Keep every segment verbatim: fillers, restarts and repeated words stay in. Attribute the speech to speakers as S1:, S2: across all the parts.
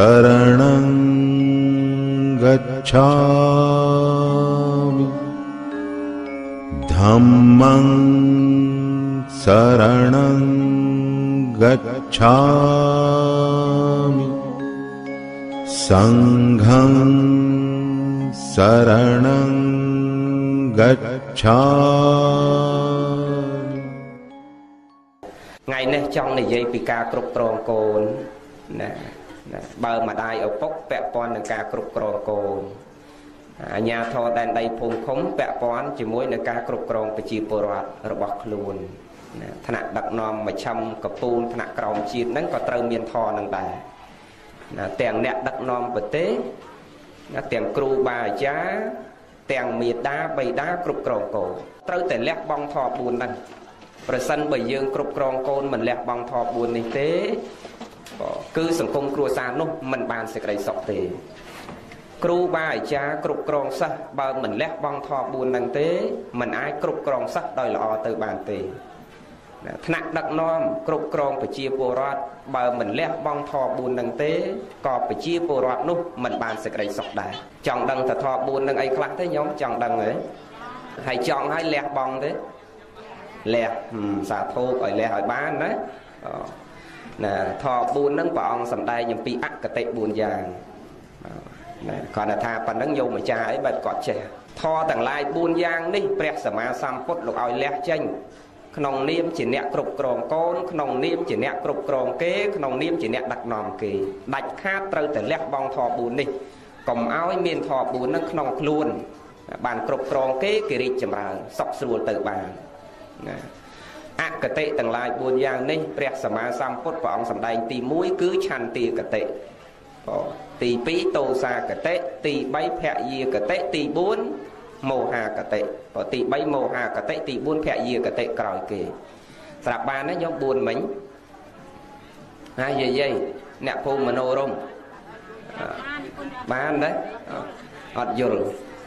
S1: शरणं गच्छामि धम्मं शरणं गच्छामि संघं शरणं गच्छामि ថ្ងៃនេះចង់និយាយពីការគ្រប់គ្រងកូនណាបើម្ដាយឪពុកពាក់ព័ន្ធនឹងការគ្រប់គ្រងកូនអាជ្ញាធរដែនដីភូមិឃុំពាក់ព័ន្ធជាមួយនឹងការគ្រប់គ្រងប្រជាពលរដ្ឋរបស់ខ្លួនណាថ្នាក់ដឹកនាំមជ្ឈិមកំពូលថ្នាក់ក្រោមជាតិហ្នឹងក៏ត្រូវមានធម៌នឹងដែរណាទាំងអ្នកដឹកនាំប្រទេសណាទាំងគ្រូបាអាចារ្យទាំងមេដាបៃតាគ្រប់គ្រងកូនត្រូវតែលះបង់ធម៌ bốn ហ្នឹងប្រសិនបើយើងគ្រប់គ្រងកូនមិនលះបង់ធម៌ bốn នេះទេគឺសង្គមគ្រួសារនោះមិនបានសេចក្តីសុខទេគ្រូបាអាចារ្យគ្រប់គ្រងសិស្សបើមិនលះបង់ធម៌ bốn ហ្នឹងទេមិនអាចគ្រប់គ្រងសិស្សដោយល្អទៅបានទេថ្នាក់ដឹកនាំគ្រប់គ្រងប្រជាពលរដ្ឋបើមិនលះបង់ធម៌ bốn ហ្នឹងទេក៏ប្រជាពលរដ្ឋនោះមិនបានសេចក្តីសុខដែរចង់ដឹងថាធម៌ bốn ហ្នឹងអីខ្លះទេញោមចង់ដឹងទេហើយចង់ឲ្យលះបង់ទេលះសាធុឲ្យលះឲ្យបានណាណាធម៌ bốn ហ្នឹងព្រះអង្គសម្ដែងអំពីអកតេ bốn យ៉ាងណាគាត់ថាប៉ុណ្្នឹងយោម្ចាស់អីបែបគាត់ចេះធម៌ទាំងឡាយ bốn យ៉ាងនេះព្រះសម្មាសម្ពុទ្ធលោកឲ្យលះចេញក្នុងនាមជាអ្នកគ្រប់គ្រងកូនក្នុងនាមជាអ្នកគ្រប់គ្រងគេក្នុងនាមជាអ្នកដឹកនាំគេដាច់ខាតត្រូវតែលះបង់ធម៌ bốn នេះកុំឲ្យមានធម៌ bốn ហ្នឹងក្នុងខ្លួនបានគ្រប់គ្រងគេគេរីកចម្រើនសុខស្រួលទៅបានណាអកតេទាំងឡាយ bốn យ៉ាងនេះព្រះសម្មាសម្ពុទ្ធព្រះអង្គសម្ដែងទី một គឺឆន្ទាកតេទី ពីរ តោសាកតេទី បី ភយាកតេទី bốn មោហាកតេទី បី មោហាកតេទី bốn ភយាកតេក្រោយគេស្រាប់បានណាញោម bốn មិញណាយាយអ្នកភូមិមនោរម្យបានដែរអត់យល់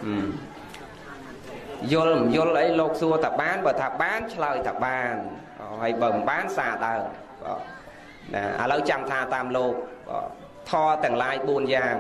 S1: យល់មិនយល់អីលោកសួរថាបានបើថាបានឆ្លើយថាបានហើយបើមិនបានសាដើមណាឥឡូវចាំថាតាមលោកធម៌ទាំងឡាយ bốn យ៉ាង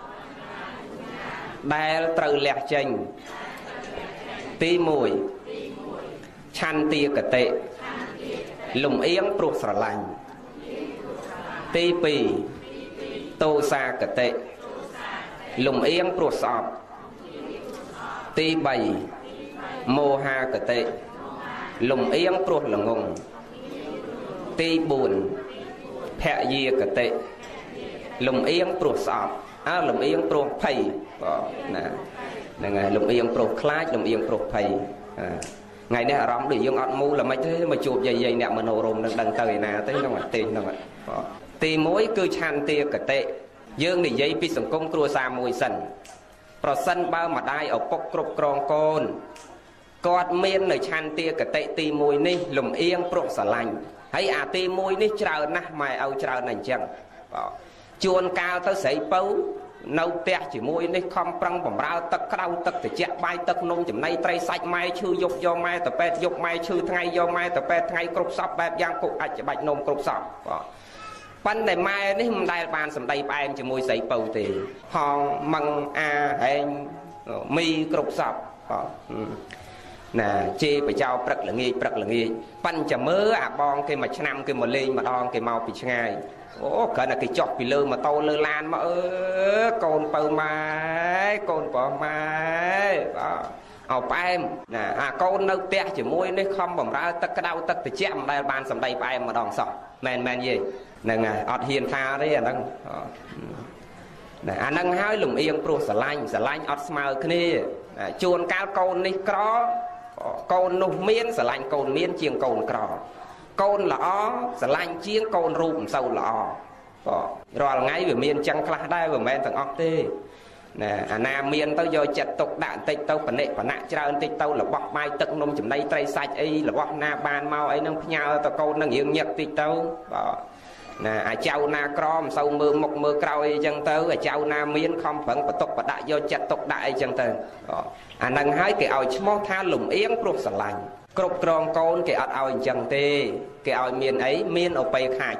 S1: ដែលត្រូវលះចេញទី một ឆន្ទាកតេលំអៀងព្រោះស្រឡាញ់ទី ពីរ តោសាកតេលំអៀងព្រោះស្អប់ទី បី មោហាកតេលំអៀងព្រោះល្ងងទី bốn ភយាកតេលំអៀងព្រោះស្អប់អើលំអៀងព្រោះភ័យណាហ្នឹងហើយលំអៀងព្រោះខ្លាចលំអៀងព្រោះភ័យថ្ងៃនេះអារម្មណ៍ដូចយើងអត់មូលមិនទេមកជួបយាយយាយអ្នកមនោរម្យនឹងដឹងទៅឯណាទេក្នុងអាទេសហ្នឹងទី một គឺឆន្ទាកតេយើងនិយាយពីសង្គមគ្រួសារមួយសិនប្រសិនបើម្ដាយឪពុកគ្រប់គ្រងកូនគាត់មាននៅឆន្ទាកតេទី một នេះលំអៀងព្រោះស្រឡាញ់ហើយអាទី một នេះច្រើនណាស់ម៉ែឲ្យច្រើនណាស់អញ្ចឹងជួនកាលទៅស្រីពៅនៅផ្ទះជាមួយនេះខំប្រឹងបំរើទឹកក្តៅទឹកត្រជាក់បាយទឹកនំចំណីត្រីសាច់ម៉ែឈឺយប់យកម៉ែទៅពេទ្យយកម៉ែឈឺថ្ងៃយកម៉ែទៅពេទ្យថ្ងៃគ្រប់សពបែបយ៉ាងគុកអាចច្បាច់នំគ្រប់សពប៉ុន្តែម៉ែនេះមិនដែលបានសម្ដីផ្អែមជាមួយស្រីពៅទេហងម៉ឹងអាហែងមីគ្រប់សពណាជេរបចោព្រឹកល្ងាចព្រឹកល្ងាចប៉ិនចាំមើអាបងគេមួយឆ្នាំគេមកលេងម្ដងគេមកពីឆ្ងាយអូគ្រាន់តែគេចុះពីលើម៉ូតូលើឡានមកអឺកូនពៅម៉ែកូនប្រុសម៉ែបាទឲ្យផ្អែមណាអាកូននៅផ្ទះជាមួយនេះខំបំរើទឹកក្តៅទឹកត្រជាក់មិនដែលបានសម្ដីផ្អែមម្ដងសោះមែនមែនយេហ្នឹងហើយអត់ហ៊ានថាទេអាហ្នឹងណាអាហ្នឹងហើយលំអៀងព្រោះស្រឡាញ់ស្រឡាញ់អត់ស្មើគ្នាជួនកាលកូននេះក្រកូននោះមានស្រឡាញ់កូនមានជាងកូនក្រកូនល្អស្រឡាញ់ជាងកូនរូបមិនសូវល្អក៏រាល់ថ្ងៃវាមានចឹងខ្លះដែរមិនមែនទាំងអស់ទេណាអាណាមានទៅយកចិត្តទុកដាក់បន្តិចទៅបនិបណៈច្រើនបន្តិចទៅរបស់បាយទឹកនំចំណីត្រីសាច់អីរបស់ណាបានមកអីហ្នឹងផ្ញើទៅកូនហ្នឹងរៀងញឹកតិចទៅបាទណាអាចៅណាក្រមិនសូវមើលមុខមើលក្រោយអីចឹងទៅអាចៅណាមានខំប្រឹងបតុកបដាក់យកចិត្តទុកដាក់អីចឹងទៅអាហ្នឹងហើយគេឲ្យឈ្មោះថាលំអៀងព្រោះស្រឡាញ់គ្រប់គ្រងកូនគេអត់ឲ្យអញ្ចឹងទេគេឲ្យមានអីមានឧបេក្ខាចិត្ត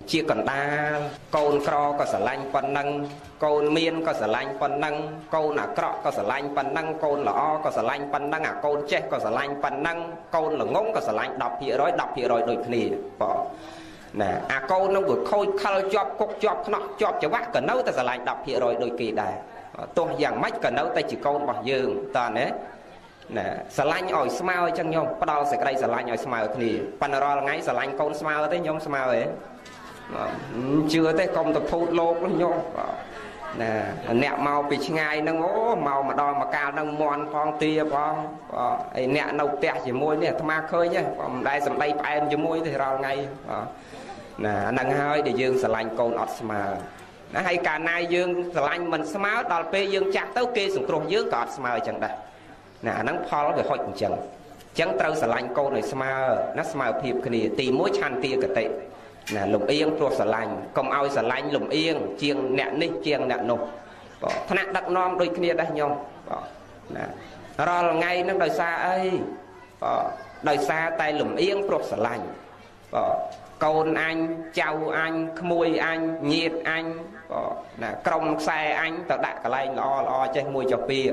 S1: chia còn đa côn cro có sờ lanh phần năng côn miên có sờ lanh phần năng côn là cọ có sờ lanh phần năng côn là o có sờ lanh phần năng à côn chết có sờ lanh phần năng côn là ngỗng có sờ lanh đọc hiện rồi đọc hiện rồi đôi khi bỏ nè à côn nó vừa khôi khơi chọp cục chọp nọ chọp cho bác cần nấu ta sờ lanh đọc hiện rồi đôi kỳ đài tôi dạng mách cần nấu tay chỉ côn bằng dương toàn đấy nè sờ lanh ỏi smile chẳng nhom bắt đầu sẽ đây sờ lanh ỏi smile thì panero ngay sờ lanh côn smile thế nhom smile ấy chưa tới công tập phút lô nó nhô nè nẹt màu bị ngay nó ngố màu mà đo mà cao nó mòn con tia con ấy nẹt nâu tẹt chỉ môi nè tham khơi nhá còn đây sầm đây phải em chỉ môi thì rồi ngay nè nâng hơi để dương sờ lanh côn ọt mà nó hay cả nay dương sờ lanh mình smile đòi pe dương chặt tới kia sủng trùng dương cọt smile chẳng đây nè nắng pho nó về hội chẳng chẳng trâu sờ lanh côn này smile nó smile thiệp cái này tìm mối chăn tia cái tệ nè lùng yên pro sờ lanh công ao sờ lanh lùng yên chiêng nẹt ní chiêng nẹt nục thằng đặt nom đôi kia đây nhom nè rồi ngay nó đời xa ấy đời xa tay lùng yên pro sờ lanh côn anh cháu anh mùi anh nhiệt anh nè còng xe anh tự đặt cái lanh lo lo chơi mùi cho pia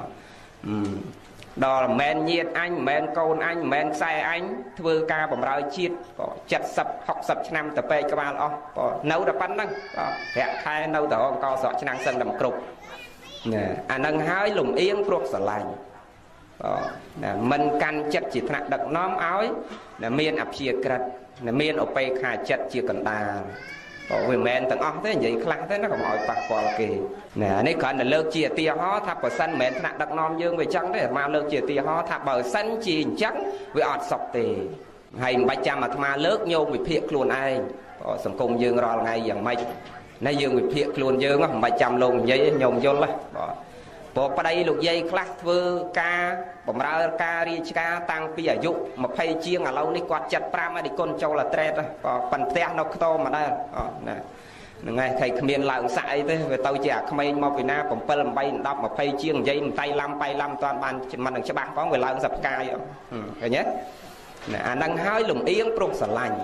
S1: đó là men nhiệt anh men côn anh men xe anh thưa ca bẩm rau chiết có chặt sập học sập năm tập pe các bạn có nấu được bánh năng hẹn khai nấu từ ông co sọ năng sân đầm cục nè anh nâng hái lùng yên phục sờ lành mình căn chặt chỉ thằng đặt nóm áo là miên ập chia cật là miên ở pe khai chặt chia cần đà vì men tầng óc thế vậy khăn thế nó còn mọi bạc qua kì nè này còn là lơ chia tia hó tháp bờ xanh men thằng đặt nom dương về trắng đấy mà lơ chia tia hó tháp bờ xanh chia trắng với ọt sọc tì hay bạch cha mà tham lơ nhô bị phiệt luôn ai sầm cung dương rồi ngày dạng mây nay dương bị phiệt luôn dương á bạch trăm luôn giấy nhôm vô lá bộ ở đây lục dây class vơ ca bẩm ra ca ri ca tăng pi ở dụ mà phay chiêng ở lâu ní quạt chặt pram đi con châu là tre đó phần te nó to mà đây nè ngày thầy miền lợn sại thế về tàu chè không ai mau Việt Nam còn pel bay đọc mà phay chiêng dây tay lam bay lam toàn bàn mình đừng cho bác có về lợn dập cài rồi nhé nè anh đang hái lùng yên pro sờ lành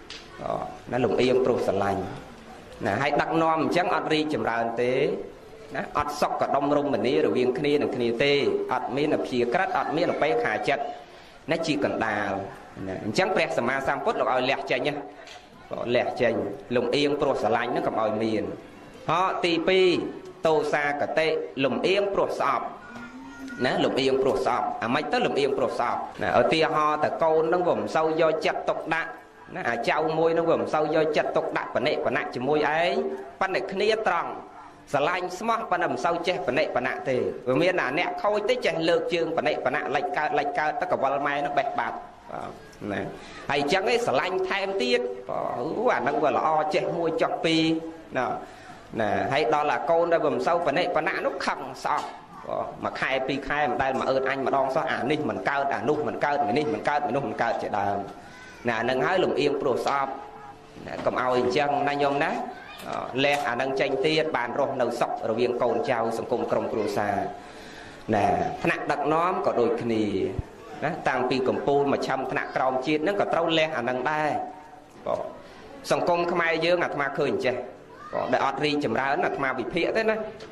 S1: nó lùng yên pro sờ lành nè hay đặt nom chẳng ăn ri chầm ra tế ọt sọc cả đông rung mình đi rồi viên kia đừng kia tê ọt miên là phía cắt ọt miên là bay khả chặt nó chỉ cần đà chẳng bẹt sờ ma sang phút là ao lẹt chanh nhá lẹt chanh lùng yên pro sờ lạnh nó cầm ao miền họ tì pi tô sa cả tê lùng yên pro sọp nè lùng yên pro sọp à mấy tới lùng yên pro sọp nè ở tia ho ta câu nó gồm sâu do chặt tộc đạn nó à trao môi nó gồm sâu do chặt tộc đạn và nệ và nặng chỉ môi ấy pan này kia tròn sờ lanh smart pan đầm sâu che pan nệ pan nặng thì vừa miền là nẹt khôi tới che lược chương pan nệ pan nặng lệch cao lệch cao tất cả vòng mai nó bẹt bạt nè hay chẳng ấy sờ lanh thêm tiết quả nó vừa là o che môi chọc pi nè nè hay đó là con đây gồm sâu pan nệ pan nặng nó khăng sọ mà khai pi khai mà đây mà ơn anh mà đong so à ninh mình cao à nút mình cao mình ninh mình cao mình nút mình cao chỉ đà nè nâng hái lùng yên pro shop cầm ao chân na nhom nè lẹ à nâng tranh tiết bàn rồi nấu sọc rồi viên cồn trao sòng cung còng cừu xa nè thằng đặt nóm có đôi khi nè tăng pi cầm pu mà chăm thằng còng chiết nó có trâu lẹ à nâng đai sòng cung không ai dương à tham khơi chè để ọt ri chầm ra là tham bị phệ thế nè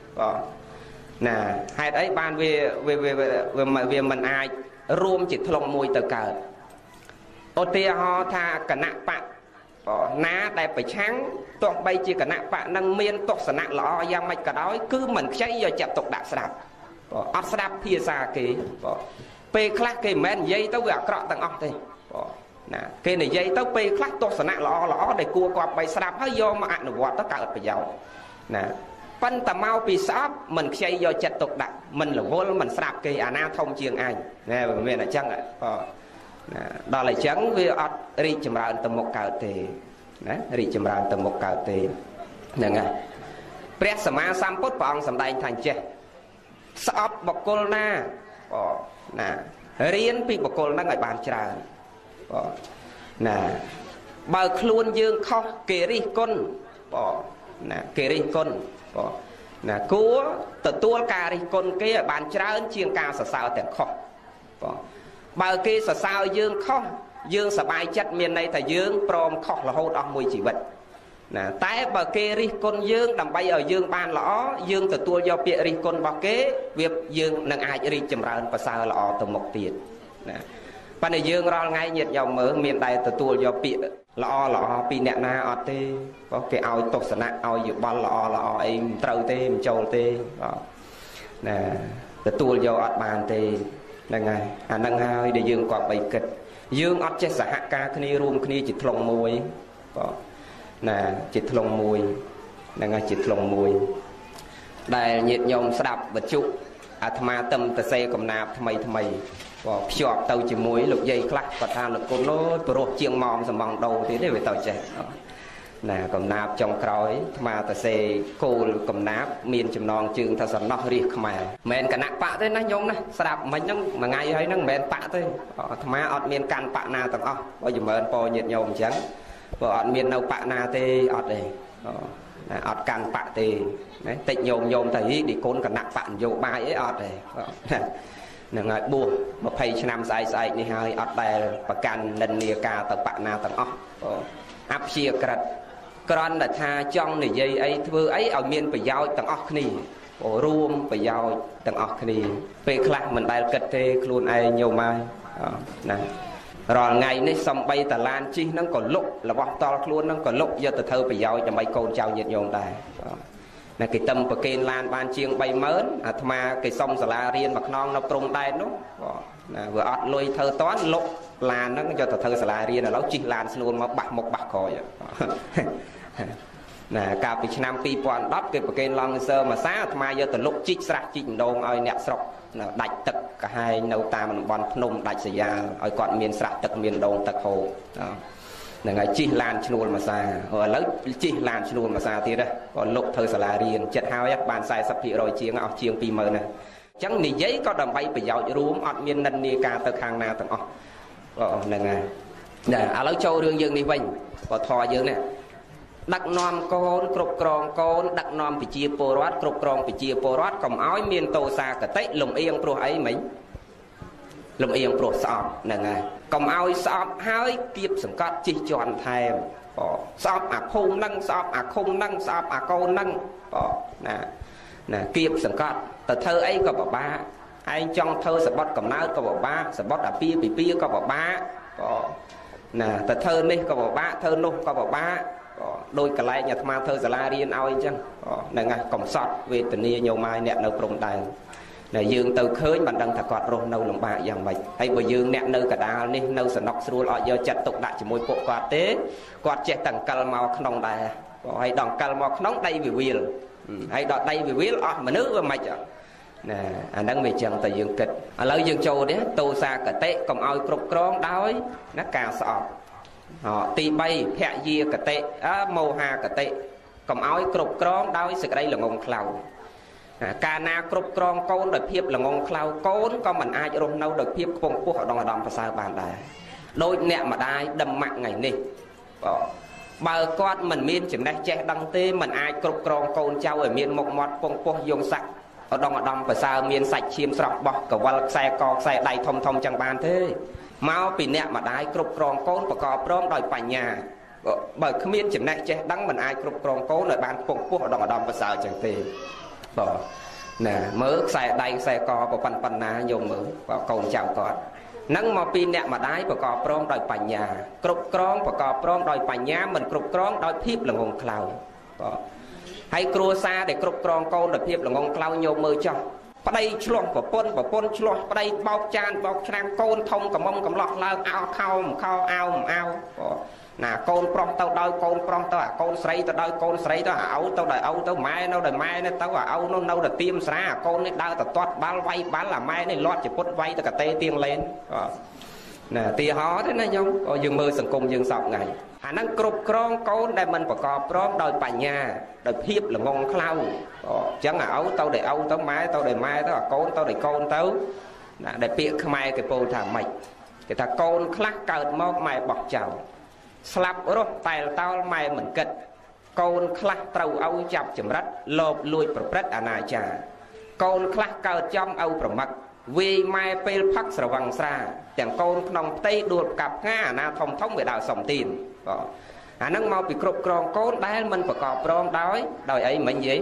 S1: nè hai đấy ban về về về về mà về mình ai rôm chỉ thòng môi từ cờ ô tia ho tha cả nạ bạn ná đại phải trắng toàn bay chỉ cả nạ bạn năng miên tộc sản nạ lọ giang mạch cả đói cứ mình cháy giờ chặt tộc đạp sạp ấp sạp phía xa kì pe class kì men dây tao gạt cọ tầng ấp thì nè kì này dây tao pe class tộc sản nạ lọ lọ để cua qua bay sạp hết do mà ăn được tất cả ở giàu nè phân tầm mau bị sạp mình cháy giờ chặt tộc đạp mình là vô mình sạp kì à na thông chiêng anh nè mình là chăng ạ đó là chẳng vì ọt ri chầm ra tầm một cào tề ri chầm ra tầm một cào tề nè nghe pret sama samput pong sầm đai thành che sọp bọc côn na nè riêng pi bọc côn na ngày bàn trà nè bờ khuôn dương kho kề ri côn nè kề ri côn nè cua tự tua cà ri côn kia bàn trà chiên cà sờ sao tiền kho bờ kia sờ sao dương kho dương sờ bài chất miền này thầy dương prom kho là hốt ông mùi chỉ vật ណាតែបើគេរិះគន់យើងដើម្បីឲ្យយើងបានល្អយើងទទួលយកពាក្យរិះគន់របស់គេវាយើងនឹងអាចរីកចម្រើនប្រសើរល្អទៅមុខទៀតណាប៉ុន្តែយើងរាល់ថ្ងៃញាតិញោមមើលមានតែទទួលយកពាក្យល្អល្អពីអ្នកណាអត់ទេព្រោះគេឲ្យទស្សនៈឲ្យយោបល់ល្អល្អអីមិនត្រូវទេមិនចូលទេបាទណាទទួលយកអត់បានទេហ្នឹងហើយអាហ្នឹងហើយដែលយើងគាត់បីគិតយើងអត់ចេះសហការគ្នារួមគ្នាជាធ្លុងមួយបាទណាជាធ្លុងមួយហ្នឹងហើយជាធ្លុងមួយដែលញាតិញោមស្ដាប់បច្ចុប្បន្នអាត្មាទឹមតសេកំណាបថ្មីថ្មីក៏ភ្ជាប់ទៅជាមួយលោកយាយខ្លះគាត់ថាលោកគុណអូយព្រោះជាងម៉មសំងដោទៀតទេវាទៅចេះណាកំណាបចុងក្រោយអាត្មាតសេគោលកំណាបមានចំណងជើងថាសំណោះរាជខ្មែរមិនមែនគណៈបកទេណាញោមណាស្ដាប់មិញហ្នឹងមួយថ្ងៃហើយហ្នឹងមិនមែនបកទេអាត្មាអត់មានកាន់បកណាទាំងអស់បើចម្រើនពរញាតិញោមអញ្ចឹងបើអត់មាននៅបកណាទេអត់ទេណាអត់កាន់បកទេណាតិចញោមញោមទៅឌីគុណគណៈបកនយោបាយអីអត់ទេនឹងហើយបួសម្ភៃឆ្នាំស្អែកស្អែកនេះហើយអត់ដែលប្រកាន់និន្នាការទៅបកណាទាំងអស់អព្យាក្រឹតគ្រាន់តែថាចង់និយាយអីធ្វើអីឲ្យមានប្រយោជន៍ទាំងអស់គ្នារួមប្រយោជន៍ទាំងអស់គ្នាពេលខ្លះមិនដែលគិតទេខ្លួនឯងញោមហើយណារាល់ថ្ងៃនេះសំបីតាឡានជិះហ្នឹងក៏លុករបស់តល់ខ្លួនហ្នឹងក៏លុកយកទៅធ្វើប្រយោជន៍ដើម្បីកូនចៅញាតិញោមដែរណាគេតំប្រកេនឡានបានជាងបីម៉ឺនអាត្មាគេសុំសាលារៀនមួយខ្នងនៅព្រំដែននោះណាវាអត់លុយធ្វើតន់លុកឡានហ្នឹងយកទៅធ្វើសាលារៀនឥឡូវជិះឡានស្នួលមកបាក់មុខបាក់ក្រោយណាកាលពីឆ្នាំពីរពាន់ដប់គេប្រកេនឡង់សើមួយសាអាត្មាយកទៅលុកជីកស្រះជីកម្ដងឲ្យអ្នកស្រុកដាច់ទឹកកាហែងនៅតាមតំបន់ភ្នំដាច់សយ៉ាលឲ្យគាត់មានស្រះទឹកមានដងទឹកហូរហ្នឹងហើយជិះឡានឈ្នួលមួយសាឥឡូវជិះឡានឈ្នួលមួយសាទៀតក៏លុកធ្វើសាលារៀនចិត្តហើយបានសែសិបភាគរយជាងអស់ជាងពីរម៉ឺនណាអញ្ចឹងនិយាយក៏ដើម្បីប្រយោជន៍រួមអត់មាននិន្នាការទៅខាងណាទាំងអស់ហ្នឹងហើយណាឥឡូវចូលរឿងយើងនេះវិញបើធေါ်យើងនេះដឹកនាំកូនគ្រប់គ្រងកូនដឹកនាំប្រជាពលរដ្ឋគ្រប់គ្រងប្រជាពលរដ្ឋកុំឲ្យមានទោសាគតិលំអៀងព្រោះអីមិញលំអៀងព្រោះស្អប់ហ្នឹងហើយកុំឲ្យស្អប់ហើយគៀបសង្កត់ជិះជាន់ថែមបើស្អប់អាភូមិហ្នឹងស្អប់អាឃុំហ្នឹងស្អប់អាកូនហ្នឹងបើណាណាគៀបសង្កត់ទៅធ្វើអីក៏ពិបាកឯងចង់ធ្វើសបុតកំណើតក៏ពិបាកសបុតអាពាហ៍ពិពាហ៍ក៏ពិបាកបើណាទៅធ្វើនេះក៏ពិបាកធ្វើនោះក៏ពិបាកដោយកន្លែងអាត្មាធ្វើសាលារៀនឲ្យអញ្ចឹងហ្នឹងហើយកុំសត់វេទនាញោមហើយអ្នកនៅព្រំដែនដែលយើងទៅឃើញមិនដឹងថាគាត់រស់នៅលំបាកយ៉ាងម៉េចហើយបើយើងអ្នកនៅកដាលនេះនៅសំណុកស្រួលអត់យកចិត្តទុកដាក់ជាមួយពួកគាត់ទេគាត់ចេះតែអង្គិលមកក្នុងដែរហើយដល់អង្គិលមកក្នុងដៃវិវាលហើយដល់ដៃវិវាលអស់មនុស្សវាមិនណាអាហ្នឹងវាចឹងតែយើងគិតឥឡូវយើងចូលនេះទោសាគតិកុំឲ្យគ្រប់គ្រងដោយណាការស្អប់ទីបីភយាគតិមោហាគតិកុំឲ្យគ្រប់គ្រងដោយសេចក្តីល្ងងខ្លៅកាលណាគ្រប់គ្រងកូនដោយភាពល្ងងខ្លៅកូនក៏មិនអាចរស់នៅដោយភាពខ្ពង់ខ្ពស់ឧត្តមឧត្តមប្រសើរបានដែរដោយអ្នកម្ដាយដឹមម៉ាក់ថ្ងៃនេះបើគាត់មិនមានចំណេះចេះដឹងទេមិនអាចគ្រប់គ្រងកូនចៅឲ្យមានមុខមាត់ខ្ពង់ខ្ពស់យងស័ក្តិឧត្តមឧត្តមប្រសើរមានសាច់ឈាមស្រស់បោះកវលខ្សែកខ្សែដៃធំធំចឹងបានទេមកពីអ្នកម្ដាយគ្រប់គ្រងកូនប្រកបព្រមដោយបញ្ញាបើគ្មានចំណេះចេះដឹងមិនអាចគ្រប់គ្រងកូនឲ្យបានខ្ពង់ខ្ពស់ឧត្តមឧត្តមប្រសើរចឹងទេបាទណាមើលខ្សែដៃខ្សែកប្រប៉ុណ្ប៉ុណ្ណាញោមមើលកូនចៅគាត់នឹងមកពីអ្នកម្ដាយប្រកបព្រមដោយបញ្ញាគ្រប់គ្រងប្រកបព្រមដោយបញ្ញាមិនគ្រប់គ្រងដោយភាពល្ងងខ្លៅបាទហើយគ្រួសារដែលគ្រប់គ្រងកូនដោយភាពល្ងងខ្លៅញោមមើលចោះប្តីឆ្លោះប្រពន្ធប្រពន្ធឆ្លោះប្តីបោកចានបោកឆ្នាំងកូនធំកំមុំកំឡោះឡើងអោខោមខោអោមអោណាកូនប្រុសទៅដោយកូនប្រុសទៅអាកូនស្រីទៅដោយកូនស្រីទៅអាឪទៅដោយឪទៅម៉ែនៅដោយម៉ែនេះទៅអាឪនោះនៅតែទៀមស្រាអាកូននេះដើរទៅទាត់បាល់វាយបាល់អាម៉ែនេះលាត់ជាពុតវាយទៅកតេទៀងលេនណាទីហោទេណាញោមយើងមើលសង្គមយើងសពថ្ងៃអាហ្នឹងគ្រប់គ្រងកូនដែលមិនប្រកបព្រមដោយបញ្ញាដោយភាពល្ងងខ្លៅអញ្ចឹងអាឪទៅដោយឪទៅម៉ែទៅដោយម៉ែទៅអាកូនទៅដោយកូនទៅណាដែលពាក្យខ្មែរគេពោលថាម៉េចគេថាកូនខ្លះកើតមកម៉ែបោះចោលស្លាប់រស់តែលតោលម៉ែមិនគិតកូនខ្លះត្រូវឪចាប់ចម្រិតលោភលួចប្រព្រឹត្តអនាចារកូនខ្លះកើតចំឪប្រមឹកវាយម៉ែពេលផឹកស្រវឹងស្រាទាំងកូនក្នុងផ្ទៃដួលកាប់ងាអាណាធំធំវាដើរសំទីនអាហ្នឹងមកពីគ្រប់គ្រងកូនដែលមិនប្រកបព្រមដោយដោយអីមិញនិយាយ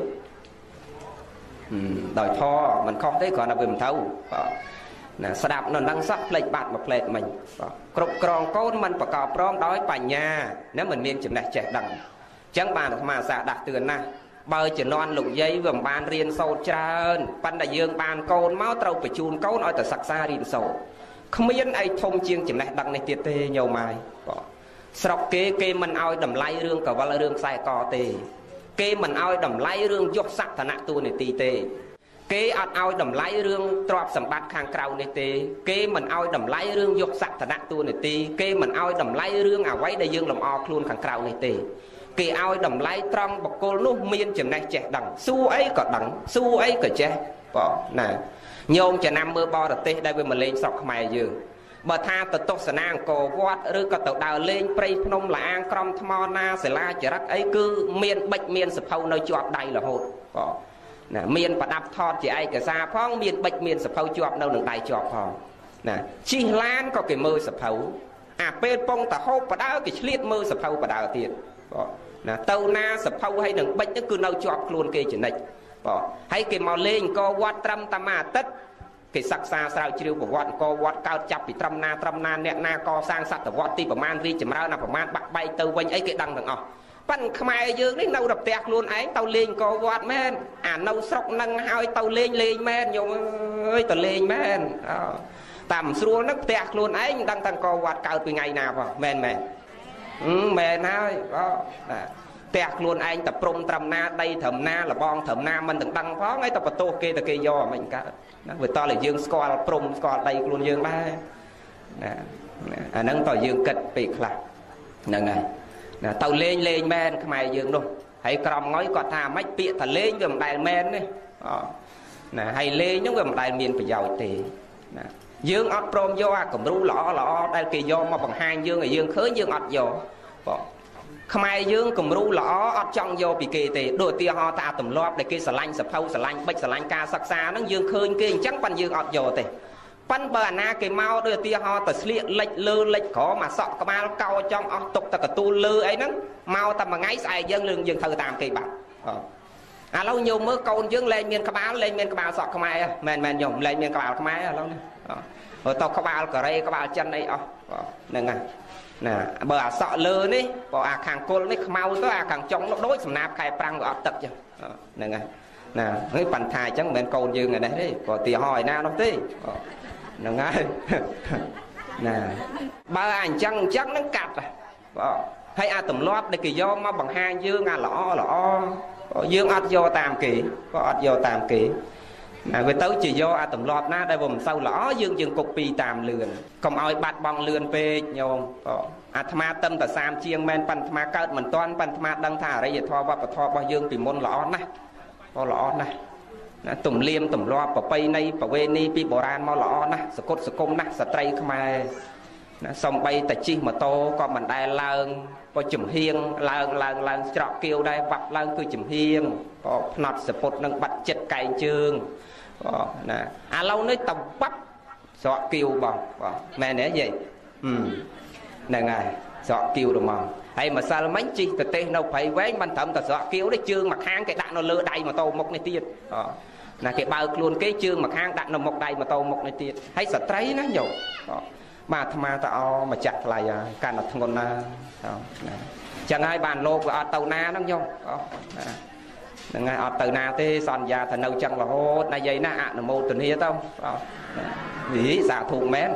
S1: ដោយធម៌មិនខុសទេគ្រាន់តែវាមិនត្រូវណាស្ដាប់នៅនឹងសោះផ្លេចបាត់មកផ្លេចមិញគ្រប់គ្រងកូនមិនប្រកបព្រមដោយបញ្ញាណាមិនមានចំណេះចេះដឹងអញ្ចឹងបានអាត្មាសាដាស់តឿនណាស់បើជំនាន់លោកយាយវាមិនបានរៀនសូត្រច្រើនប៉ុន្តែយើងបានកូនមកត្រូវបញ្ជូនកូនឲ្យទៅសិក្សារៀនសូត្រគ្មានអីធំជាងចំណេះដឹងនេះទៀតទេញោមហើយបងស្រុកគេគេមិនឲ្យតម្លៃរឿងកវលរឿងខ្សែកទេគេមិនឲ្យតម្លៃរឿងយកសក្តានៈតួនាទីទេគេអត់ឲ្យតម្លៃរឿងទ្រព្យសម្បត្តិខាងក្រៅនេះទេគេមិនឲ្យតម្លៃរឿងយកសក្តានៈតួនាទីគេមិនឲ្យតម្លៃរឿងអ្វីដែលយើងលម្អខ្លួនខាងក្រៅនេះទេគេឲ្យតម្លៃត្រង់បុគ្គលនោះមានចំណេះចេះដឹងសួរអីក៏ដឹងសួរអីក៏ចេះបងណាញោមចំណាំមើលបរទេសដែលវាមកលេងស្រុកខ្មែរយើងបើថាទៅទស្សនាអង្គរវត្តឬក៏ទៅដើរលេងព្រៃភ្នំលាអាងក្រំថ្មណាសិលាចារឹកអីគឺមានបិចមានសភៅនៅជាប់ដៃរហូតបងណាមានប្រដាប់ថតជាឯកសារផងមានបិចមានសភៅជាប់នៅនឹងដៃជាប់ផងណាជិះឡានក៏គេមើលសភៅអាពេលពងតហូបបដើគេឆ្លៀតមើលសភៅបដើទៀតបងណាទៅណាសភៅឲ្យនឹងបិចគឺនៅជាប់ខ្លួនគេចនិចបងហើយគេមកលេងអង្គរវត្តត្រឹមតែមួយអាទិត្យគេសិក្សាស្រាវជ្រាវប្រវត្តិអង្គរវត្តកើតចាប់ពីត្រឹមណាត្រឹមណាអ្នកណាកសាងសតវត្សទីប្រមាណរីចម្រើនណាប្រមាណបាក់បែកទៅវិញអីគេដឹងទាំងអស់ប៉ិនខ្មែរយើងនេះនៅតែផ្ទះខ្លួនឯងទៅលេងអង្គរវត្តមែនអានៅស្រុកនឹងឲ្យទៅលេងលេងមែនញោមអើយទៅលេងមែនតាមស្រួលនឹងផ្ទះខ្លួនឯងមិនដឹងថាអង្គរវត្តកើតពីថ្ងៃណាផងមែនមែនមែនហើយបងបាទផ្ទះខ្លួនឯងតែព្រំត្រឹមណាដីត្រឹមណាលបងត្រឹមណាមិនទាំងដឹងផងហើយតែបន្ទោសគេតែគេយកមិនកើតណាវាតតែយើងស្គាល់ព្រំស្គាល់ដីខ្លួនយើងដែរណាអាហ្នឹងតើយើងគិតពេលខ្លះហ្នឹងហើយណាទៅលេងលេងមែនខ្មែរយើងនោះហើយក្រំងុយគាត់ថាមិនពាក្យថាលេងវាមិនដែលមែនទេណាហើយលេងហ្នឹងវាមិនដែលមានប្រយោជន៍ទេណាយើងអត់ព្រមយកអាគំរូល្អល្អដែលគេយកមកបង្ហាញយើងឲ្យយើងឃើញយើងអត់យកបងខ្មែរយើងគំរូល្អអត់ចង់យកពីគេទេដូចឧទាហរណ៍ថាទម្លាប់ដែលគេស្រឡាញ់សភៅស្រឡាញ់បិចស្រឡាញ់ការសិក្សាហ្នឹងយើងឃើញគេអញ្ចឹងប៉ិនយើងអត់យកទេប៉ិនបើអាណាគេមកដូចឧទាហរណ៍ទៅស្លៀកលិចលើលិចក្រមកសក់ក្បាលកោចង់អស់ទុកតែកទូលលើអីហ្នឹងមកតែមួយថ្ងៃស្អែកយើងយើងយើងធ្វើតាមគេបាត់ឥឡូវញោមមើលកូនយើងលែងមានក្បាលលែងមានក្បាលសក់ខ្មែរមែនមែនញោមលែងមានក្បាលខ្មែរឥឡូវនេះទៅក្បាលកូរ៉េក្បាលចិនអីអស់ហ្នឹងហើយណាបើអាសក់លើនេះបើអាខាងគល់នេះខ្មៅទៅអាខាងចុងនោះដូចសំណាបខែប្រាំងវាអត់ទឹកចឹងហ្នឹងហើយណានេះប៉ាន់ថាអញ្ចឹងមិនមែនកូនយើងឯនេះទេក៏ទីហោឯណានោះទេហ្នឹងហើយណាបើអញ្ចឹងអញ្ចឹងនឹងកាត់បងហើយអាទម្លាប់ដែលគេយកមកបង្ហាញយើងអាល្អល្អយើងអត់យកតាមគេក៏អត់យកតាមគេណាវាទៅជាយកអាទម្លាប់ណាដែលវាមិនសូវល្អយើងយើងកុបពីតាមលឿនកុំឲ្យបាត់បង់លឿនពេកញោមអាត្មាតឹមតែសាមជាងមែនប៉ាន់អាត្មាកើតមិនទាន់ប៉ាន់អាត្មាដឹងថាអរិយធម៌វប្បធម៌របស់យើងពីមុនល្អណាស់ក៏ល្អណាស់ណាទំលៀមទម្លាប់ប្រពៃណីប្រវេណីពីបុរាណមកល្អណាស់សគុតសគុំណាស់ស្ត្រីខ្មែរណាសំបីតែជិះម៉ូតូក៏មិនដែលឡើងក៏ចំហៀងឡើងឡើងឡើងច្រកគៀវដែរបាប់ឡើងគឺចំហៀងក៏ផ្នត់សពុតនឹងបាត់ចិត្តកែងជើងណាឥឡូវនេះតបាប់ស្រកគៀវបងបងមែនទេយាយហ្នឹងហើយស្រកគៀវហ្មងហើយម្សិលមិញជិះប្រទេសនៅព្រៃវែងមិនត្រឹមតែស្រកគៀវទេជើងមួយខាងគេដាក់នៅលើដៃម៉ូតូមុខនេះទៀតណាគេបើកខ្លួនគេជើងមួយខាងដាក់នៅមុខដៃម៉ូតូមុខនេះទៀតហើយស្ត្រីណាញោមបាទអាត្មាតអម្ចាស់ថ្លៃហើយកាន់តែធ្ងន់ណាស់ណាចឹងហើយបានលោកវាអត់ទៅណាហ្នឹងញោមហ្នឹងហើយអត់ទៅណាទេសន្យាថានៅចឹងរហូតណាយាយណាអនុមោទនាទៅវិសាធុមែន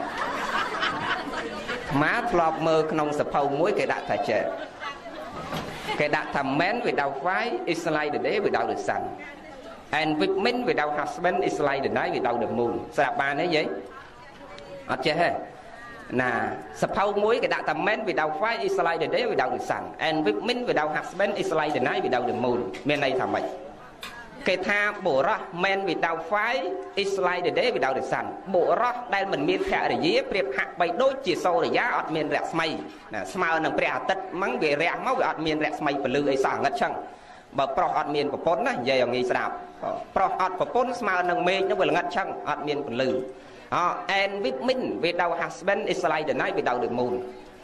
S1: អាត្មាធ្លាប់មើលក្នុងសភៅមួយគេដាក់ថាចេះគេដាក់ថា men without wife is like the day without the sun and women without husband is like the night without the moon ស្រាប់បានទេយាយអត់ចេះទេណាសភៅមួយគេដាក់ថា men without wife is like the day without the sun and women without husband is like the night without the moon មានន័យថាម៉េចគេថាបុរស men without wife is like the day without the sun បុរសដែលមិនមានភរិយាប្រៀបហាក់បីដូចជាសូរិយាអត់មានរស្មីណាស្មើនឹងព្រះអាទិត្យហ្នឹងវារះមកវាអត់មានរស្មីពលឺអីសោះងឹតចឹងបើប្រុសអត់មានប្រពន្ធណានិយាយឲ្យងាយស្ដាប់ប្រុសអត់ប្រពន្ធស្មើនឹងមេឃហ្នឹងវាល្ងឹតចឹងអត់មានពលឺand women without husband is like the night without the moon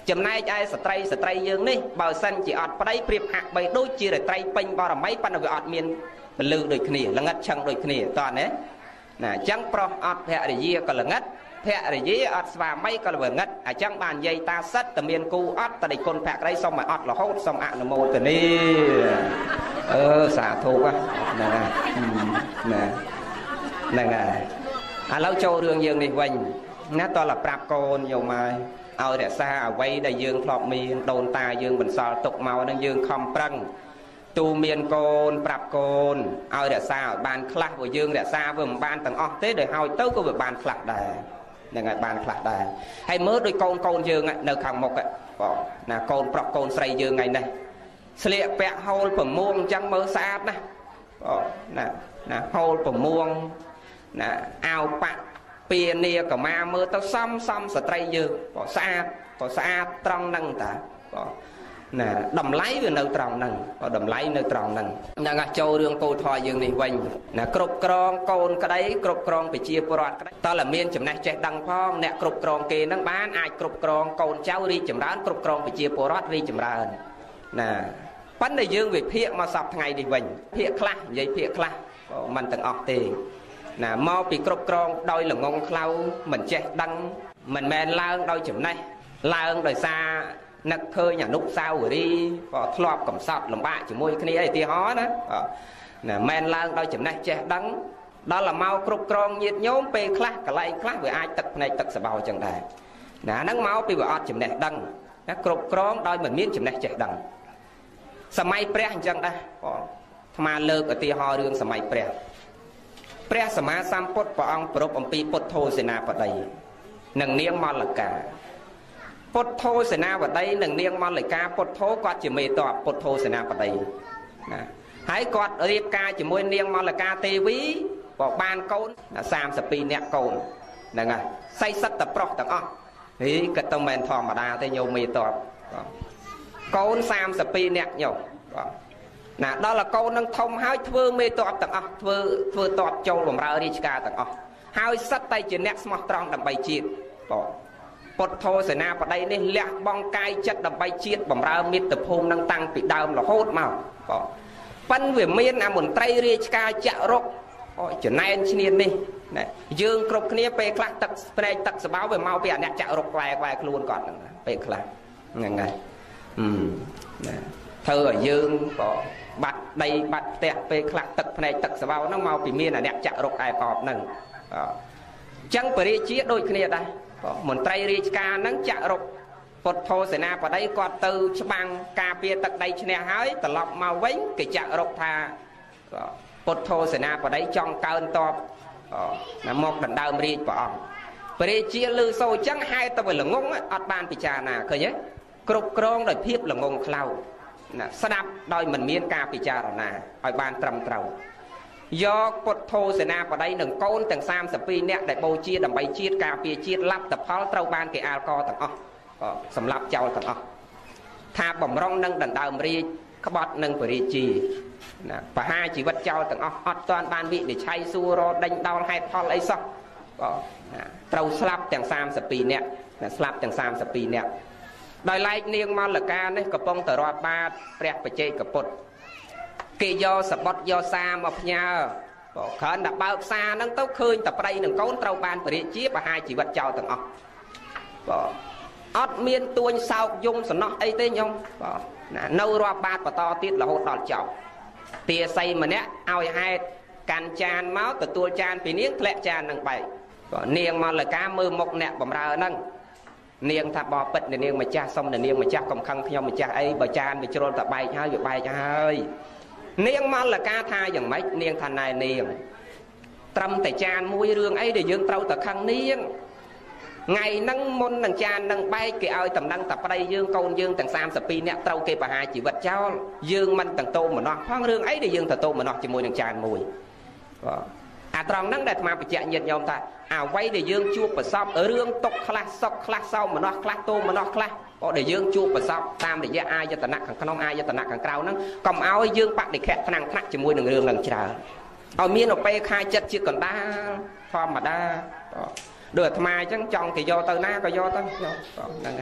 S1: ចំណែកឯស្ត្រីស្ត្រីយើងនេះបើសិនជាអត់ប្តីប្រៀបហាក់បីដូចជារាត្រីពេញបរមីប៉ុន្តែវាអត់មានពលឺដូចគ្នាល្ងិតឆឹងដូចគ្នាតោះណាណាអញ្ចឹងប្រុសអត់ភរិយាក៏ល្ងិតភរិយាអត់ស្វាមីក៏ល្ងិតអញ្ចឹងបាននិយាយតាសិតតែមានគូអត់តែដេកគុណភក្តីសុំឲ្យអត់រហូតសុំអនុមោទនាអឺសាធុហ្នឹងហើយណាហ្នឹងហើយឥឡូវចូលរឿងយើងនេះវិញណាតោះតែប្រាប់កូនយកមកឲ្យរក្សាអ្វីដែលយើងធ្លាប់មានដូនតាយើងបន្សល់ទុកមកហ្នឹងយើងខំប្រឹងទូមានកូនប្រាប់កូនឲ្យរក្សាឲ្យបានខ្លះព្រោះយើងរក្សាវាមិនបានទាំងអស់ទេដោយហើយទៅក៏វាបានខ្លះដែរហ្នឹងហើយបានខ្លះដែរហើយមើលដូចកូនកូនយើងនៅខាងមុខបងណាកូនប្រុសកូនស្រីយើងថ្ងៃនេះស្លៀកពាក់ហូលប្រមួងអញ្ចឹងមើលស្អាតណាបងណាណាហូលប្រមួងណាអាវប៉ាក់ពានាកម្មាមើលទៅសំសំស្ត្រីយើងបងស្អាតបងស្អាតត្រង់ហ្នឹងតាបងណាតម្លៃវានៅត្រង់ហ្នឹងក៏តម្លៃនៅត្រង់ហ្នឹងហ្នឹងអាចចូលរឿងគោលធម៌យើងនេះវិញណាគ្រប់គ្រងកូនក្តីគ្រប់គ្រងប្រជាពលរដ្ឋក្តីតើតែមានចំណេះចេះដឹងផងអ្នកគ្រប់គ្រងគេហ្នឹងបានអាចគ្រប់គ្រងកូនចៅរីកចម្រើនគ្រប់គ្រងប្រជាពលរដ្ឋរីកចម្រើនណាប៉ុន្តែយើងវិភាគមកសប្តាហ៍ថ្ងៃនេះវិញភាគខ្លះនិយាយភាគខ្លះក៏មិនទាំងអស់ទេណាមកពីគ្រប់គ្រងដោយល្ងងខ្លៅមិនចេះដឹងមិនមែនឡើងដោយចំណេះឡើងដោយសារនឹកឃើញអនុស្សាវរីយ៍ក៏ធ្លាប់កំសត់លំបាកជាមួយគ្នាឧទាហរណ៍ណាណាមិនឡើងដោយចំណេះចេះដឹងដល់តែមកគ្រប់គ្រងញាតិញោមពេលខ្លះកន្លែងខ្លះវាអាចទឹកភ្នែកទឹកសបោចឹងដែរណាហ្នឹងមកពីវាអត់ចំណេះដឹងណាគ្រប់គ្រងដោយមិនមានចំណេះចេះដឹងសម័យព្រះអញ្ចឹងដែរបងអាត្មាលើកឧទាហរណ៍រឿងសម័យព្រះព្រះសម្មាសម្ពុទ្ធព្រះអង្គប្រពអំពីពុទ្ធោសេនាបតីនិងនាងមល្កាពុទ្ធោសេនាបតីនិងនាងមល្កាពុទ្ធោគាត់ជាមេតបពុទ្ធោសេនាបតីណាហើយគាត់រៀបការជាមួយនាងមល្កាទេវីក៏បានកូនសាមសិបពីរនាក់កូនហ្នឹងហើយសៃសិតតែប្រុសទាំងអស់ហីក៏ទៅមិនធម្មតាទេញោមមេតបកូនសាមសិបពីរនាក់ញោមណាដល់តែកូននឹងធំហើយធ្វើមេតបទាំងអស់ធ្វើធ្វើតបចូលបម្រើរាជការទាំងអស់ហើយសិតតែជាអ្នកស្មោះត្រង់ដើម្បីជាតិបងពុទ្ធោសេនាបតីនេះលះបង់កាយចិត្តដើម្បីជាតិបម្រើមាតុភូមិនឹងតាំងពីដើមរហូតមកបងប៉ិនវាមានអាមន្ត្រីរាជការចាក់រុកចំណែនឈ្នាននេះណាយើងគ្រប់គ្នាពេលខ្លះទឹកព្រែកទឹកសបោវាមកពីអាអ្នកចាក់រុកក្វែក្វែខ្លួនគាត់ហ្នឹងពេលខ្លះហ្នឹងហើយអឺណាធ្វើឲ្យយើងក៏បាត់ដីបាត់ផ្ទះពេលខ្លះទឹកភ្នែកទឹកសបោហ្នឹងមកពីមានអាអ្នកចាក់រុកឯបបហ្នឹងអញ្ចឹងបរិជាដូចគ្នាដែរមន្ត្រីរាជការហ្នឹងចាក់រុកពុទ្ធោសេនាបតីគាត់ទៅច្បាំងការពារទឹកដីឈ្នះហើយត្រឡប់មកវិញគេចាក់រុកថាពុទ្ធោសេនាបតីចង់កើនតបណាមកដណ្ដើមរាជព្រះអង្គបរិជាលឺសូរអញ្ចឹងហេតុតែវាល្ងងអត់បានពិចារណាឃើញទេគ្រប់គ្រងដោយភាពល្ងងខ្លៅណាស្ដាប់ដោយមិនមានការពិចារណាឲ្យបានត្រឹមត្រូវយកពុទ្ធោសេនាបតីនិងកូនទាំងសាមសិបពីរនាក់ដែលបូជាដើម្បីជាតិការពារជាតិលទ្ធផលត្រូវបានគេអាលកទាំងអស់សម្រាប់ចោលទាំងអស់ថាបំរុងនឹងដណ្ដើមរាជក្បត់នឹងបរិជាណាបហាជីវិតចោលទាំងអស់អត់ទាន់បានវិនិច្ឆ័យសួររដេញដោលហេតុផលអីសោះណាត្រូវស្លាប់ទាំងសាមសិបពីរនាក់ណាស្លាប់ទាំងសាមសិបពីរនាក់ដោយឡែកនាងមល្កានេះកំពុងតែរាប់បាតព្រះបច្ចេកពុទ្ធគេយកសបុតយកសាមកផ្ញើបើគ្រាន់តែបើកផ្សារហ្នឹងទៅឃើញតែប្តីនឹងកូនត្រូវបានបរិជាបហាជីវិតចោលទាំងអស់បើអត់មានទួញសោកយំសំណោះអីទេញោមបើណានៅរាប់បាតបន្តទៀតរហូតដល់ចប់ទាស័យម្នាក់ឲ្យហេតុកាន់ចានមកទទួលចានពីនាងធ្លាក់ចាននឹងបែកបើនាងមល្កាមើលមុខអ្នកបំរើហ្នឹងនាងថាបបពិតនាងម្ចាស់សុំនាងម្ចាស់កុំខឹងខ្ញុំម្ចាស់អីបើចានវាជ្រុលតែបែកហើយវាបែកហើយនាងមល្កាថាយ៉ាងម៉េចនាងថាណែនាងត្រឹមតែចានមួយរឿងអីដែលយើងត្រូវតែខឹងនាងថ្ងៃហ្នឹងមុននឹងចាននឹងបែកគេឲ្យតំណែងតាប្តីយើងកូនយើងទាំងសាមសិបពីរនាក់ត្រូវគេបហាជីវិតចោលយើងមិនទាំងតោមនោះផងរឿងអីដែលយើងទៅតោមនោះជាមួយនឹងចានមួយបាទអាត្រង់ហ្នឹងដែលអាត្មាបញ្ជាក់ញាតិញោមថាអ្វីដែលយើងជួបប្រសពរឿងຕົកខ្លះសុកខ្លះសោមនោះខ្លះតោមនោះខ្លះក៏ដែលយើងជួបប្រសពតាមរយៈអាយតនៈខាងក្នុងអាយតនៈខាងក្រៅហ្នឹងកុំឲ្យយើងបដិខៈថ្នាំងថ្នាក់ជាមួយនឹងរឿងហ្នឹងច្រើនឲ្យមានអបេខាចិត្តជាកណ្ដាលធម្មតាដូចអាត្មាអញ្ចឹងចង់គេយកទៅណាក៏យកទៅហ្នឹង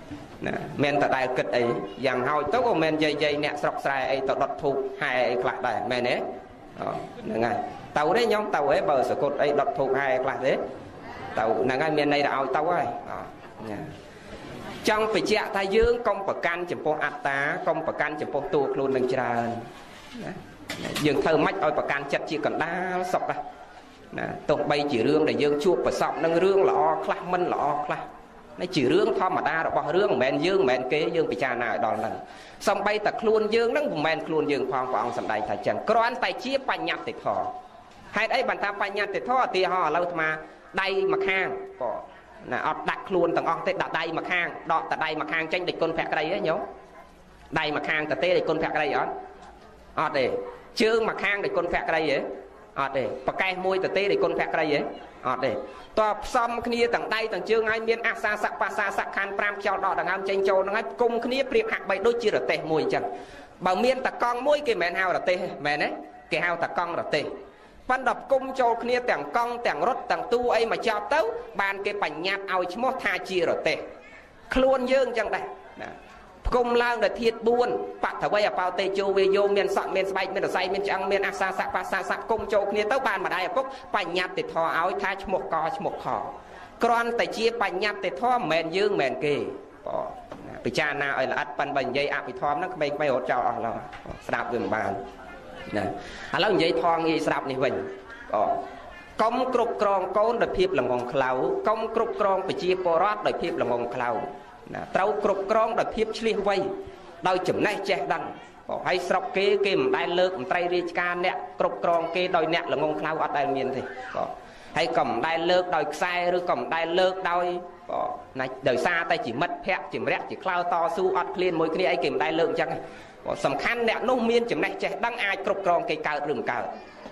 S1: nè men ta đại kịch ấy dạng hoi tốt còn men dây dây nè sọc xài ấy tao đọt thuộc hai ấy lạc đại men đấy nè ngay tàu đấy nhóm tàu ấy bờ sờ cột ấy đọt thuộc hai lạc đấy tàu nè ngay men này là ao tàu ấy trong phải chẹt thái dương công bậc can chấm po ạt tá công bậc can chấm po tuột luôn đằng tràn dương thơ mách oi bậc can chặt chỉ còn đá sọc ra tụng bay chỉ rương để dương chuột và sọc nâng rương lọ khla minh lọ khla nó chỉ rương thom mà ta bỏ rương mền dương mền kế dương bị cha nào đòn lần xong bay tật luôn dương nó mền luôn dương phong của ông sầm đầy thạch trần con tay chia bành nhặt tịch thọ hay đấy bàn ta bành nhặt tịch thọ thì họ lâu mà đây mà khang bỏ nè đặt luôn tầng ông tết đặt đây mà khang đọ tại đây mà khang tranh địch con phẹt cái đây ấy nhớ đây mà khang tại tê địch con phẹt cái đây ở ở để chương mà khang địch con phẹt cái đây ấy ở để và cây môi tại tê địch con phẹt cái đây ấy ở để to xong kia tầng đây tầng chương ai miên asa sắc pa sa sắc khan pram cho đọ tầng am tranh châu nó ngay cung kia priệp hạt bay đôi chia là tê môi chẳng bằng miên ta con môi cái mền hao là tê mền đấy cái hao ta con là tê văn đập cung châu kia tầng con tầng rốt tầng tu ấy mà cho tấu ban cái bành nhạt ao chmot tha chia rồi tê luôn dương chẳng đây cung lang là thiệt buồn bạc thở bây giờ bao tê châu về vô miền sọn miền bay miền say miền trăng miền asa sắc pa sa sắc cung châu kia tấu ban mà đây cúc bành nhạt thì thò áo tha chmot co chmot khò con tại chia bành nhạt thì thò mền dương mền kì bị cha nào ấy là ắt pan bành dây áp bị thòm nó bay bay hỗ trợ là sạp vườn bàn nè à lâu vậy thong nghi sạp này mình công cục krong côn để phép là ngon khẩu công cục krong phải chia porat để phép là ngon khẩu trâu cục krong để phép chia vay đôi chấm này che đằng hay sọc kế kìm đai lợt trai đi ca nè cục krong kế đôi nè là ngon khẩu ở đây miền thì hay cầm đai lợt đôi sai rồi cầm đai lợt đôi này đời xa tay chỉ mất phép chỉ rét chỉ khao to su ọt lên mỗi cái ấy kìm đai lợt chẳng sầm khăn nè nông miên chấm này che đăng ai cục krong cây cào rừng cào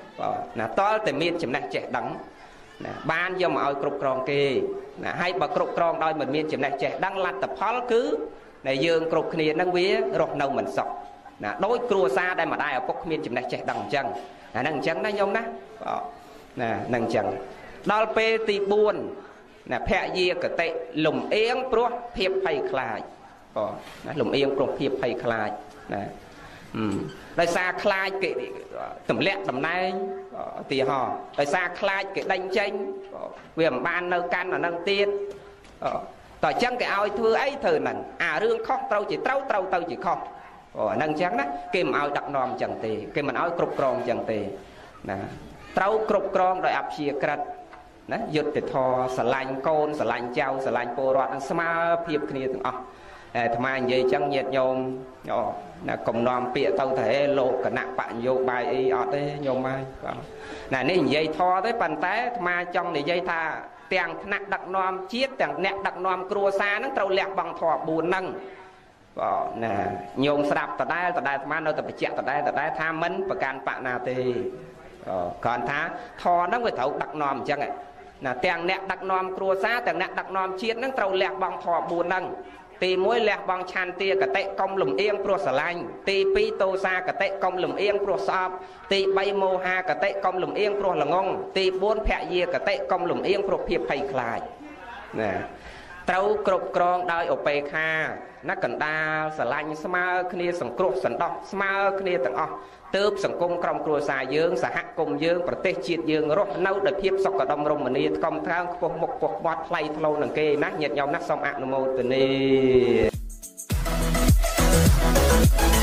S1: nè toแต่មានចំណេះចេះដឹងណាបានយកមកឲ្យគ្រប់គ្រងគេណាហើយបើគ្រប់គ្រងដោយមិនមានចំណេះចេះដឹងលទ្ធផលគឺដែលយើងគ្រប់គ្នានឹងវារស់នៅមិនសុខណាដោយគ្រួសារដែលម្ដាយឪពុកគ្មានចំណេះចេះដឹងអញ្ចឹងអាហ្នឹងអញ្ចឹងណាញោមណាណាហ្នឹងអញ្ចឹងដល់ពេលទីបួនណាភយាកតិលំអៀងព្រោះភាពភ័យខ្លាចណាលំអៀងព្រោះភាពភ័យខ្លាចណាដោយសារខ្លាចគេទម្លាក់តំណែងទីហោដោយសារខ្លាចគេដេញចេញវាមិនបាននៅកាន់អានឹងទៀតតើអញ្ចឹងគេឲ្យធ្វើអីធ្វើហ្នឹងអារឿងខុសត្រូវជាត្រូវត្រូវទៅជាខុសអូអាហ្នឹងអញ្ចឹងណាគេមិនឲ្យដឹកនាំអញ្ចឹងទេគេមិនឲ្យគ្រប់គ្រងអញ្ចឹងទេណាត្រូវគ្រប់គ្រងដោយអព្យាក្រឹតណាយុត្តិធម៌ស្រឡាញ់កូនស្រឡាញ់ចៅស្រឡាញ់ពលរដ្ឋនឹងស្មើភាពគ្នាទាំងអស់អាត្មានិយាយអញ្ចឹងញាតិញោមអូណាកុំនាំពាក្យទៅតែលោកគណៈបញ្ញាបាយអីអត់ទេញោមហើយបាទណានេះនិយាយធរទេប៉ុន្តែអាត្មាចង់និយាយថាទាំងថ្នាក់ដឹកនាំជាតិទាំងអ្នកដឹកនាំគ្រួសារហ្នឹងត្រូវលះបង់ធម៌បួនហ្នឹងបាទណាញោមស្ដាប់ដដែលដដែលអាត្មានៅតែបញ្ជាក់ដដែលដដែលថាមិនប្រកាន់បកណាទេគ្រាន់ថាធម៌ហ្នឹងវាត្រូវដឹកនាំអញ្ចឹងណាទាំងអ្នកដឹកនាំគ្រួសារទាំងអ្នកដឹកនាំជាតិហ្នឹងត្រូវលះបង់ធម៌បួនហ្នឹងទីមួយលះបង់ឆន្ទាកតិកុំលំអៀងព្រោះស្រឡាញ់ទីពីរតោសាកតិកុំលំអៀងព្រោះស្អប់ទីបីមោហាកតិកុំលំអៀងព្រោះល្ងងទីបួនភយាកតិកុំលំអៀងព្រោះភាពភ័យខ្លាចណាត្រូវគ្រប់គ្រងដោយឧបេក្ខាណាកណ្ដាលស្រឡាញ់ស្មើគ្នាសង្គ្រោះសន្តោសស្មើគ្នាទាំងអស់ទើបសង្គមក្រុមគ្រួសារយើងសហគមន៍យើងប្រទេសជាតិយើងរស់នៅដោយភាពសុខដុមរមនាថ្កុំថ្កើងខ្ពស់មុខខ្ពស់បាត់ថ្លៃថ្នូរនឹងគេណាញាតិញោមណាសូមអនុមោទនា